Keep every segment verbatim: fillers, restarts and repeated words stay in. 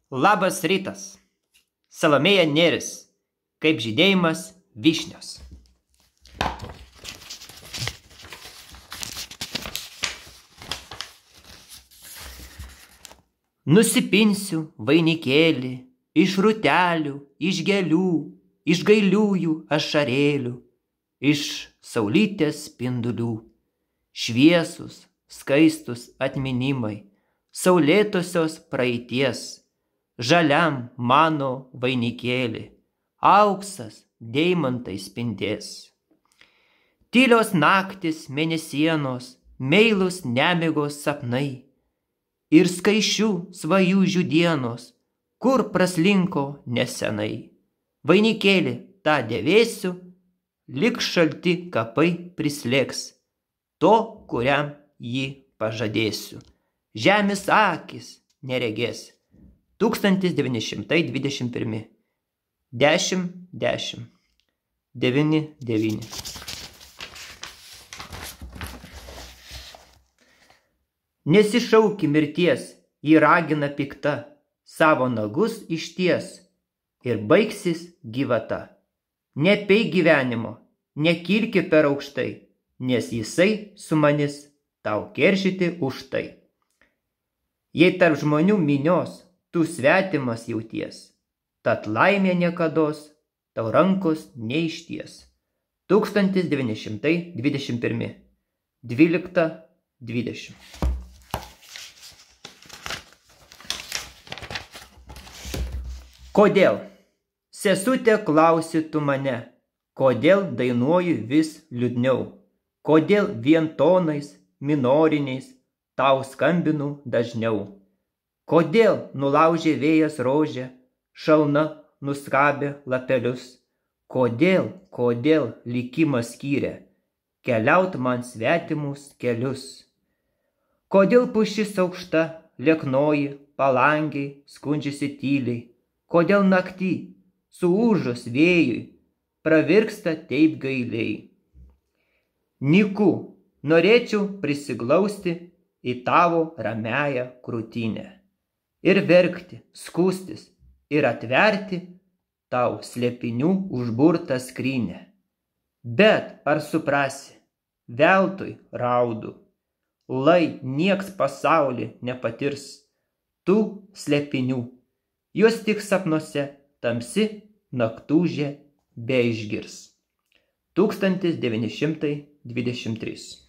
Labas rytas. Salomėja Nėris, kaip žydėjimas vyšnios. Nusipinsiu vainikėlį iš rūtelių, iš gėlių, iš gailiųjų ašarėlių, iš saulytės spindulių. Šviesus, skaistus atminimai, saulėtosios praeities, žaliam mano vainikėlį, auksas deimantai spindės. Tylios naktis mėnesienos, meilus nemigos sapnai ir skaičių svajūžių dienos, kur praslinko nesenai. Vainikėlį tą dėvėsiu, lik šalti kapai prislėgs to, kuriam jį pažadėsiu. Žemės akis neregės. tūkstantis devyni šimtai dvidešimt pirmi. dešimt dešimt. devyni devyni. Nesišauki mirties, jį ragina pikta, savo nagus išties ir baigsis gyvata. Nepeik gyvenimo, nekilki per aukštai, nes jisai sumanys tau keršyti už tai. Jei tarp žmonių minios tu svetimas jauties, tad laimė niekados tau rankos neišties. tūkstantis devyni šimtai dvidešimt pirmi. dvylikta dvidešimt. Kodėl? Sesutė, klausi tu mane, kodėl dainuoju vis liūdniau, kodėl vien tonais minoriniais tau skambinu dažniau. Kodėl nulaužė vėjas rožę, šalna nuskabė lapelius, kodėl, kodėl likimas skyrė keliaut man svetimus kelius. Kodėl pušis aukšta lieknoji, palangiai skundžiasi tyliai, kodėl naktį suūžus vėjui pravirksta taip gailiai. Nyku, norėčiau prisiglausti į tavo ramiąją krūtinę ir verkti, skųstis ir atverti tau slėpinių užburtą skrynę. Bet ar suprasi, veltui raudu, lai nieks pasaulį nepatirs tų slėpinių, juos tik sapnuose tamsi naktūžė beišgirs. tūkstantis devyni šimtai dvidešimt trys.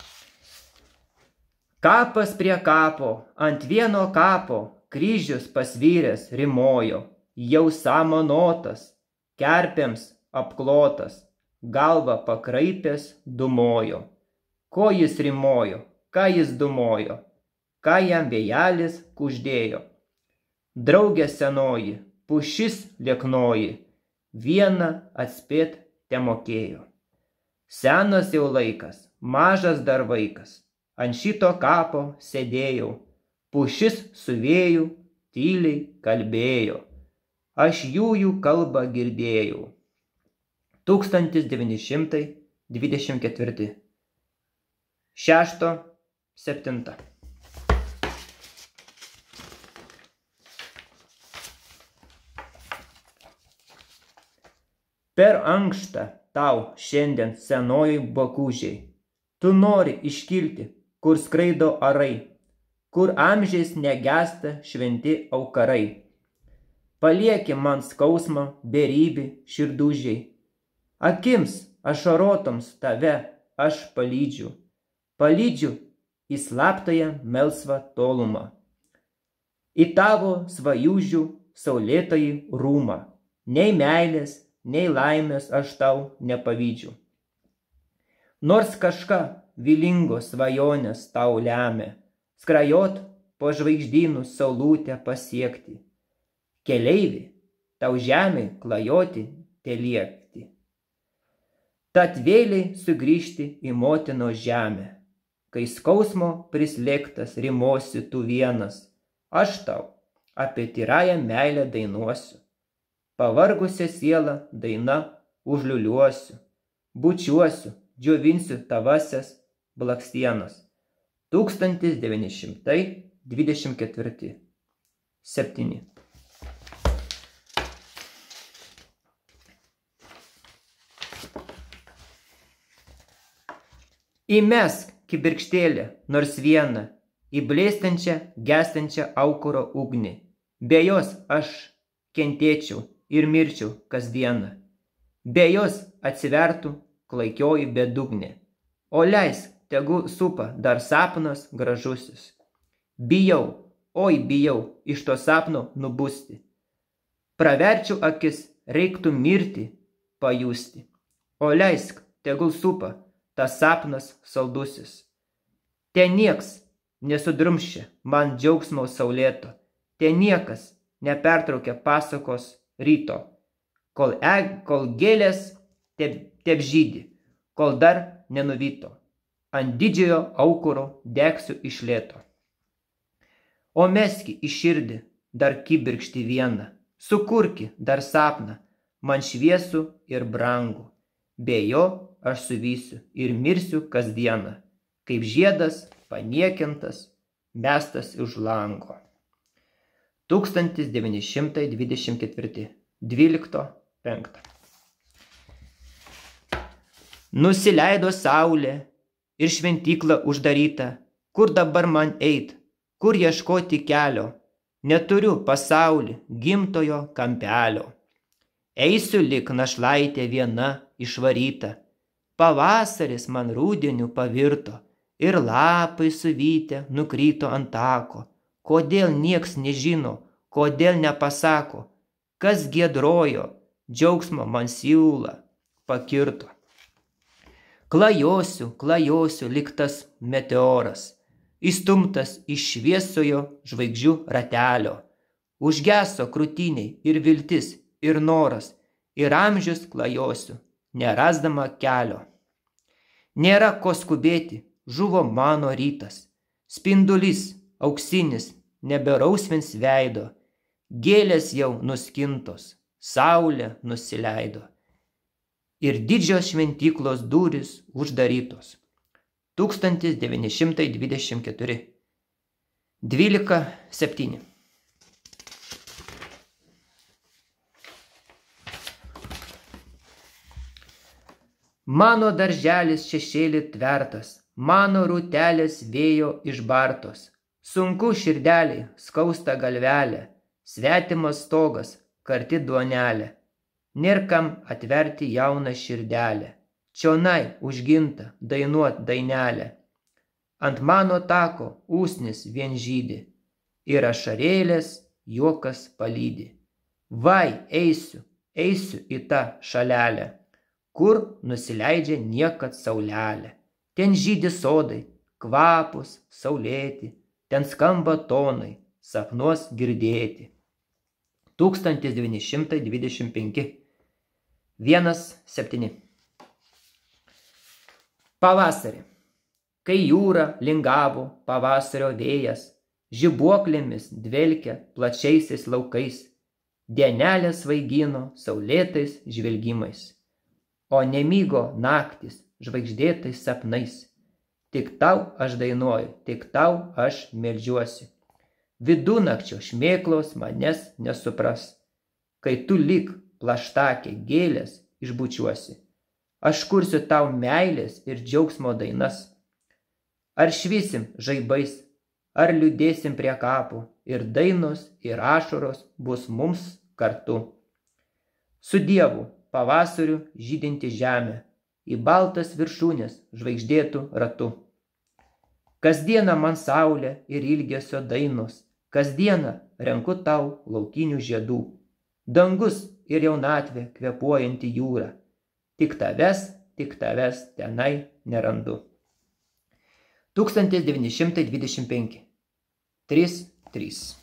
Kapas prie kapo, ant vieno kapo, kryžius pasvyręs rimojo, jau samanotas, kerpėms apklotas, galva pakraipęs dumojo. Ko jis rimojo, ką jis dumojo, ką jam vėjelis kuždėjo. Draugė senoji, pušis lieknoji, vieną atspėt temokėjo. Senas jau laikas, mažas dar vaikas, ant šito kapo sėdėjau, pušis su vėju tyliai kalbėjo, aš jų jų kalbą girdėjau. tūkstantis devyni šimtai dvidešimt ketvirti. šešto septinta. Per ankšta tau šiandien senojai bakūžiai, tu nori iškilti, kur skraido arai, kur amžiais negesta šventi aukarai. Palieki man skausmą beribį širdūžiai, akims ašarotoms tave aš palydžiu, palydžiu į slaptąją melsvą tolumą, į tavo svajūžių saulėtąjį rūmą, nei meilės, nei laimės aš tau nepavydžiu. Nors kažką vilingos svajonės tau lemia, skrajot po žvaigždynų saulutę pasiekti, keleivi tau žemėj klajoti teliekti. Tad vėliai sugrįžti į motinos žemę, kai skausmo prislėgtas rimosi tu vienas, aš tau apie tyrąją meilę dainuosiu. Pavargusią sielą daina užliuliuosiu, bučiuosiu, džiovinsiu tavasias blakstienas. tūkstantis devyni šimtai dvidešimt ketvirti. septyni. Įmesk kibirkštėlę nors vieną į blėstančią, gęstančią aukuro ugnį. Be jos aš kentėčiau ir mirčiau kasdieną. Be jos atsivertų klaikioji bedugnė. O leisk, tegu supa dar sapnas gražusis. Bijau, oi bijau iš to sapno nubusti. Praverčiau akis, reiktų mirti, pajusti. O leisk, tegul supa tas sapnas saldusis. Te nieks nesudrumščia man džiaugsmo saulėto. Te niekas nepertraukia pasakos ryto. Kol, e, kol gėlės teb, teb žydi, kol dar nenuvyto. Ant didžiojo aukuro degsiu iš lėto. O meski į širdį dar kibirkštį vieną. Sukurki dar sapną, man šviesų ir brangų. Be jo aš suvysiu ir mirsiu kasdieną, kaip žiedas paniekintas, mestas už lango. tūkstantis devyni šimtai dvidešimt ketvirti. dvylikto penkto. Nusileido saulė ir šventykla uždaryta. Kur dabar man eit, kur ieškoti kelio? Neturiu pasaulį gimtojo kampelio. Eisiu lik našlaitė viena išvaryta. Pavasaris man rudeniu pavirto ir lapai suvytę nukrito ant tako. Kodėl nieks nežino, kodėl nepasako, kas giedrojo, džiaugsmo man siūlą pakirto. Klajosiu, klajosiu lyg tas meteoras, įstumtas iš šviesojo žvaigždžių ratelio. Užgeso krūtiniai ir viltis, ir noras, ir amžius klajosiu, nerasdama kelio. Nėra ko skubėti, žuvo mano rytas, spindulys auksinis neberausvins veido, gėlės jau nuskintos, saulė nusileido ir didžios šventyklos durys uždarytos. tūkstantis devyni šimtai dvidešimt keturi. dvylika septyni. Mano darželis šešėlį tvertas, mano rūtelės vėjo išbartos. Sunku širdeliai, skausta galvelė, svetimas stogas, karti duonelė. Nėr kam atverti jauną širdelę, čionai užginta dainuot dainelę. Ant mano tako ūsnis vien žydi ir ašarėlės juokas palydi. Vai, eisiu, eisiu į tą šalelę, kur nusileidžia niekad saulelė. Ten žydi sodai, kvapus, saulėti, ten skamba tonai, sapnuos girdėti. tūkstantis devyni šimtai dvidešimt penki. vienas septyni. Pavasarį. Kai jūra lingavo pavasario vėjas, žibuoklėmis dvelkia plačiaisiais laukais, dienelės svaigino saulėtais žvelgimais, o nemygo naktis žvaigždėtais sapnais. Tik tau aš dainuoju, tik tau aš meldžiuosi. Vidunakčio šmėklos manęs nesupras, kai tu lyg plaštakė gėlės išbučiuosi. Aš kursiu tau meilės ir džiaugsmo dainas. Ar švysim žaibais, ar liūdėsim prie kapų, ir dainos, ir ašaros bus mums kartu. Su Dievu pavasariu žydinti žemę, į baltas viršūnės žvaigždėtų ratu. Kasdieną man saulė ir ilgesio dainos, kasdieną renku tau laukinių žiedų. Dangus ir jaunatvė kvėpuojanti jūra, tik tavęs, tik tavęs tenai nerandu. tūkstantis devyni šimtai dvidešimt penki. trys trys.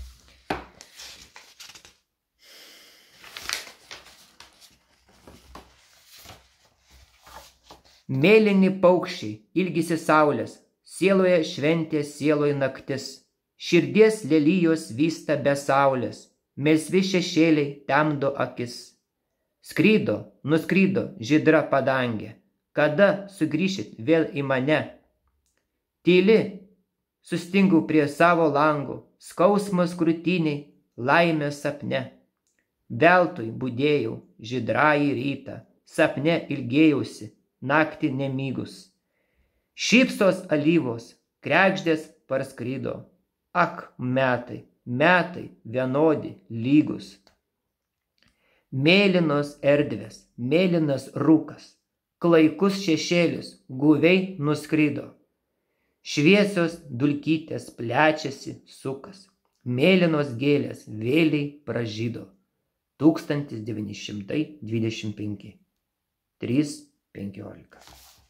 Mėlyni paukščiai ilgisi saulės, sieloje šventė, sieloje naktis. Širdies lelijos vysta be saulės, melsvi šešėliai temdo akis. Skrydo, nuskrydo žydra padangė, kada sugrįšit vėl į mane? Tyli, sustingu prie savo langų, skausmas krūtiniai, laimė sapne. Veltui budėjau žydrąjį rytą, sapne ilgėjausi, naktį nemygus. Šypsos alyvos, kregždės parskrido. Ak, metai, metai vienodi, lygus. Mėlynos erdvės, mėlynas rūkas, klaikus šešėlis, guviai nuskrido. Šviesios dulkytės plečiasi sukas, mėlynos gėlės vėliai pražydo. tūkstantis devyni šimtai dvidešimt penki. trys penkiolika.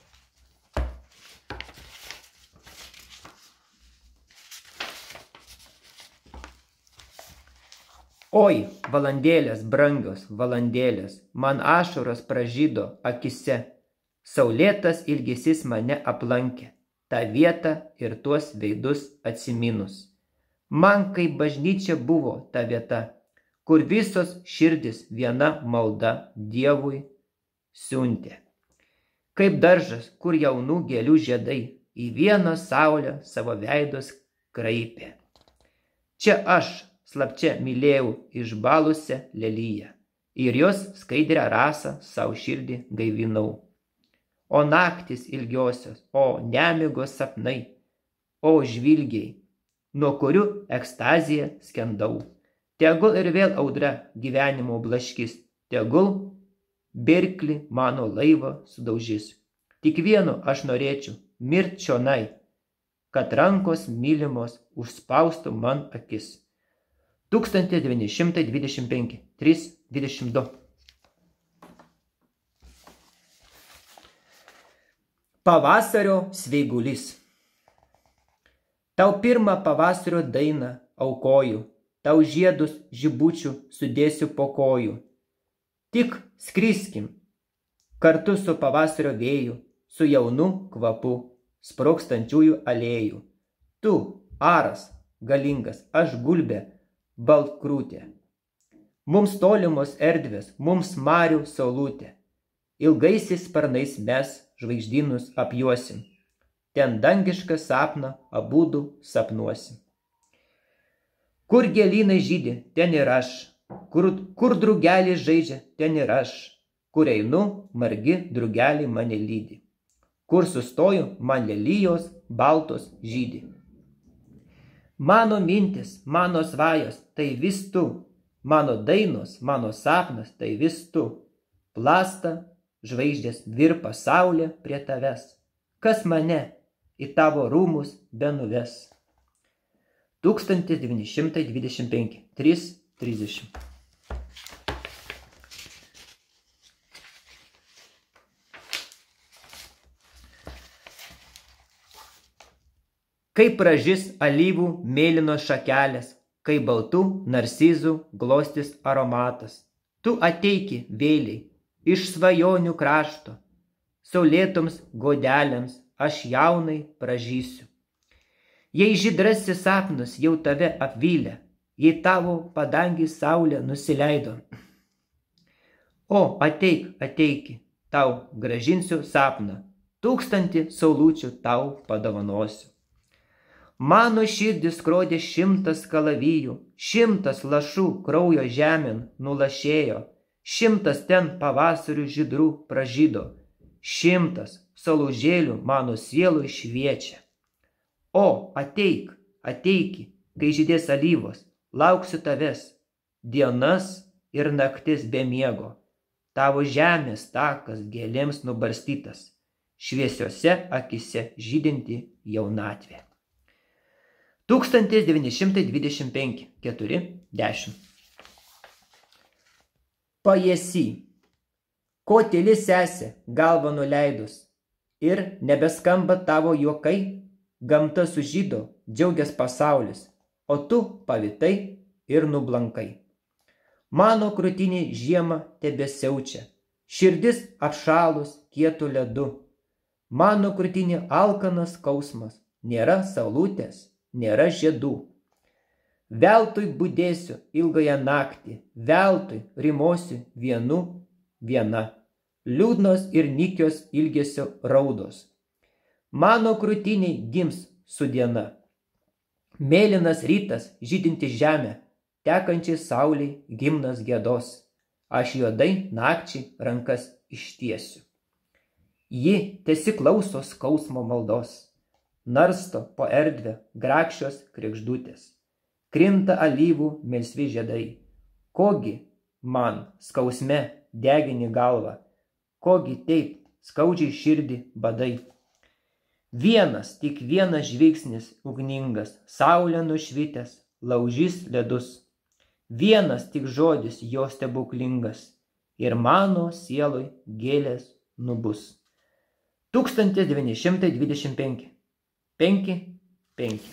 Oi, valandėlės, brangios valandėlės, man ašaros pražydo akise, saulėtas ilgesys mane aplankė, tą vietą ir tuos veidus atsiminus. Man kaip bažnyčia buvo ta vieta, kur visos širdis viena malda Dievui siuntė. Kaip daržas, kur jaunų gėlių žiedai į vieną saulę savo veidus kraipė. Čia aš slapčia mylėjau išbalusią leliją ir jos skaidrią rasą savo širdį gaivinau. O naktis ilgiosios, o nemigos sapnai, o žvilgiai, nuo kurių ekstaziją skendau. Tegul ir vėl audra gyvenimo blaškis, tegul birklį mano laivą sudaužys. Tik vienu aš norėčiau mirt čionai, kad rankos mylimos užspaustų man akis. tūkstantis devyni šimtai dvidešimt penki. trys dvidešimt du. Pavasario sveigulys. Tau pirmą pavasario dainą aukoju, tau žiedus žibučių sudėsiu po kojų. Tik skriskim kartu su pavasario vėju, su jaunu kvapu sprogstančiųjų alėjų. Tu, aras galingas, aš gulbė, baltkrūtė. Mums tolimos erdvės, mums marių saulutė. Ilgaisiais sparnais mes žvaigždynus apjuosim. Ten dangišką sapną abudu sapnuosim. Kur gėlynai žydi, ten ir aš. Kur, kur drugelį žaidžia, ten ir aš. Kur einu, margi drugeliai mane lydi. Kur sustoju, man lelijos baltos žydi. Mano mintis, mano svajos, tai vis tu. Mano dainos, mano sapnas, tai vis tu. Plasta žvaigždės virpa saulė prie tavęs. Kas mane į tavo rūmus benuves. tūkstantis devyni šimtai dvidešimt penki. trys trisdešimt. Kai pražis alyvų mėlynos šakelės, kai baltų narcizų glostis aromatas. Tu ateiki vėliai iš svajonių krašto, saulėtoms godelėms aš jaunai pražysiu. Jei žydrasis sapnas jau tave apvylė, jei tavo padangį saulė nusileido. O ateik, ateiki, tau grąžinsiu sapną, tūkstantį saulučių tau padovanosiu. Mano širdis skrodė šimtas kalavijų, šimtas lašų kraujo žemėn nulašėjo, šimtas ten pavasarių žydrų pražydo, šimtas saulėžėlių mano sielui šviečia. O ateik, ateiki, kai žydės alyvos, lauksiu tavęs, dienas ir naktis be miego, tavo žemės takas gėlėms nubarstytas, šviesiose akise žydinti jaunatvė. tūkstantis devyni šimtai dvidešimt penki. keturi dešimt. Pajėsy. Ko tyli sesė, galvą nuleidus, ir nebeskamba tavo juokai, gamta sužydo, džiaugias pasaulis, o tu pavitai ir nublankai. Mano krūtinė žiemą tebesiaučia, širdis apšalus kietų ledu. Mano krūtinė alkanas skausmas, nėra saulutės, nėra žiedų. Veltui budėsiu ilgąją naktį, veltui rimosiu vienu viena. Liūdnos ir nykios ilgesio raudos. Mano krūtiniai gims su diena. Mėlynas rytas žydinti žemę, tekančiai sauliai gimnas gėdos. Aš juodai nakčiai rankas ištiesiu. Ji tesiklauso skausmo maldos, narsto po erdvę grakščios kregždutės, krinta alyvų melsvi žiedai. Kogi man skausme degini galvą, kogi taip skaudžiai širdį badai. Vienas, tik vienas žvilgsnis ugningas, saulė nušvitęs, laužys ledus. Vienas tik žodis jo stebuklingas, ir mano sieloj gėlės nubus. tūkstantis devyni šimtai dvidešimt penki. penki penki.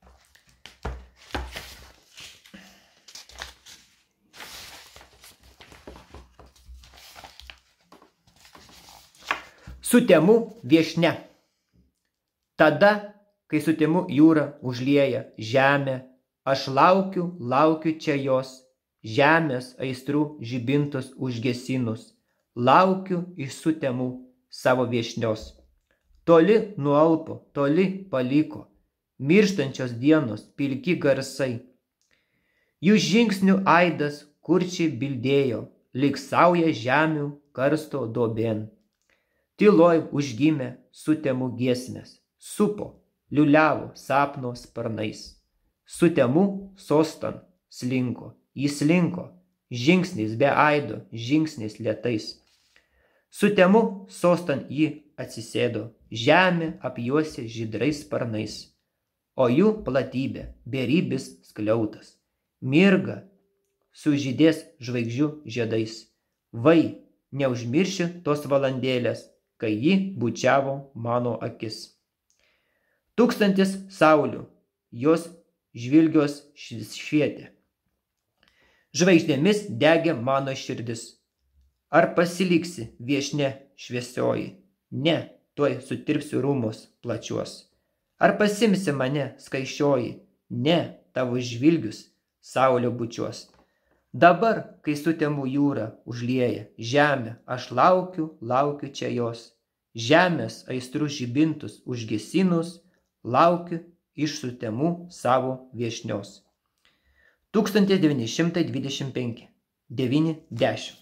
Sutemų viešnia. Tada, kai sutemų jūra užlieja žemę, aš laukiu, laukiu čia jos, žemės aistrų žibintus užgesinus, laukiu iš sutemų savo viešnios. Toli nualpo, toli paliko, mirštančios dienos pilki garsai. Jų žingsnių aidas kurčiai bildėjo, lyg sauja žemių karsto duobėn. Tyloj užgimė sutemų giesmės, supo, liuliavo sapno sparnais. Sutemų sostan slinko, jis slinko, žingsnis be aido, žingsnis lėtais. Sutemų sostan ji atsisėdo, žemė apjuosė žydrais sparnais, o jų platybė beribis skliautas, mirga sužydės žvaigždžių žiedais. Vai, neužmiršiu tos valandėlės, kai ji bučiavo mano akis. Tūkstantis saulių, jos žvilgios švietė. Žvaigždėmis degė mano širdis. Ar pasiliksi viešne šviesioji? Ne, tuoj sutirpsiu rūmus plačiuos. Ar pasimsi mane skaišioji? Ne, tavo žvilgius saulė bučiuos. Dabar, kai sutemų jūra užlieja žemę, aš laukiu, laukiu čia jos. Žemės aistrų žibintus užgesinus, laukiu iš sutemų savo viešnios. tūkstantis devyni šimtai dvidešimt penki. devyni dešimt.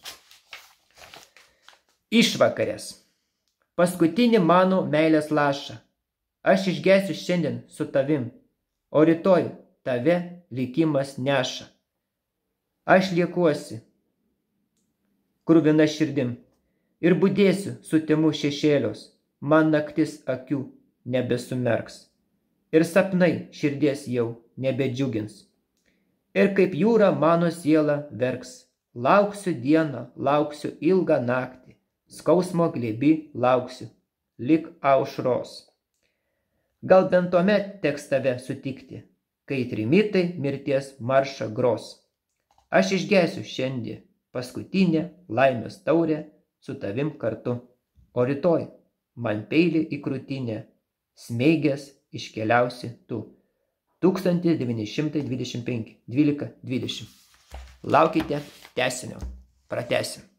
Išvakarės. Paskutinį mano meilės lašą. Aš išgesiu šiandien su tavim, o rytoj tave likimas neša. Aš liekuosi kruvina širdim ir budėsiu sutemų šešėlios, man naktis akių nebesumerks. Ir sapnai širdies jau nebedžiugins. Ir kaip jūra mano siela verks, lauksiu dieną, lauksiu ilgą naktį, skausmo glėby lauksiu, lik aušros. Gal bent tuomet teks tave sutikti, kai trimitai mirties maršą gros. Aš išgesiu šiandien paskutinę laimės taurę su tavim kartu, o rytoj man peilį į krūtinę smeigęs iškeliausi tu. tūkstantis devyni šimtai dvidešimt penki. dvylika dvidešimt. Laukite tęsinio. Pratęsim.